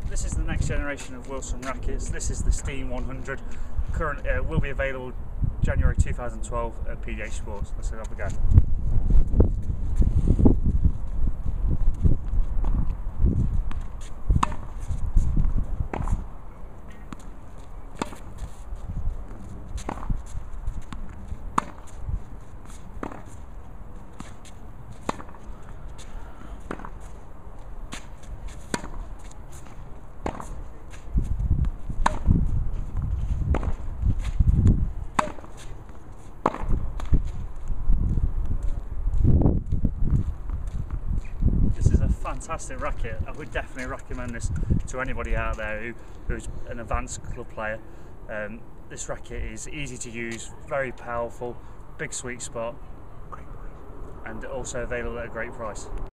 This is the next generation of Wilson rackets. This is the Steam 100. Current will be available January 2012 at PDHsports. Let's have a go. Fantastic racket. I would definitely recommend this to anybody out there who's an advanced club player. This racket is easy to use, very powerful, big sweet spot, and also available at a great price.